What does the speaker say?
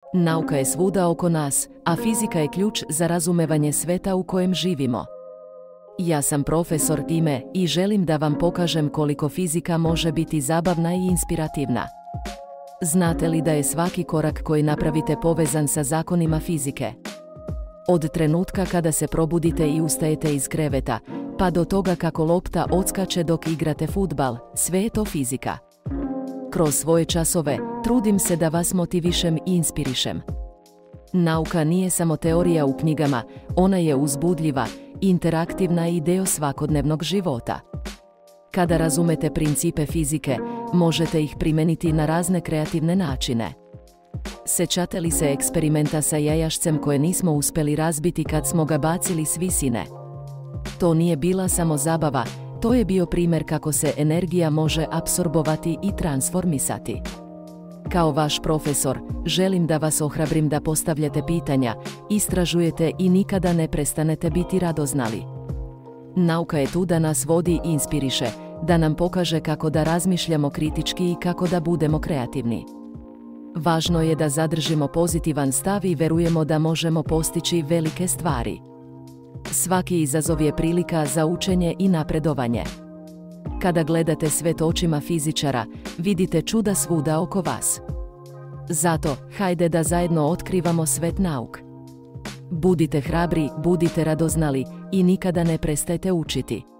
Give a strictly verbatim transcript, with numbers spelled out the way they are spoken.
Nauka je svuda oko nas, a fizika je ključ za razumevanje sveta u kojem živimo. Ja sam profesor Time i želim da vam pokažem koliko fizika može biti zabavna i inspirativna. Znate li da je svaki korak koji napravite povezan sa zakonima fizike? Od trenutka kada se probudite i ustajete iz kreveta, pa do toga kako lopta odskače dok igrate fudbal, sve je to fizika. Kroz svoje časove trudim se da vas motivišem i inspirišem. Nauka nije samo teorija u knjigama, ona je uzbudljiva, interaktivna i dio svakodnevnog života. Kada razumete principe fizike, možete ih primeniti na razne kreativne načine. Sećate li se eksperimenta sa jajašcem koje nismo uspjeli razbiti kad smo ga bacili s visine? To nije bila samo zabava, to je bio primjer kako se energija može apsorbovati i transformisati. Kao vaš profesor, želim da vas ohrabrim da postavljate pitanja, istražujete i nikada ne prestanete biti radoznali. Nauka je tu da nas vodi i inspiriše, da nam pokaže kako da razmišljamo kritički i kako da budemo kreativni. Važno je da zadržimo pozitivan stav i verujemo da možemo postići velike stvari. Svaki izazov je prilika za učenje i napredovanje. Kada gledate svet očima fizičara, vidite čuda svuda oko vas. Zato, hajde da zajedno otkrivamo svet nauk. Budite hrabri, budite radoznali i nikada ne prestajte učiti.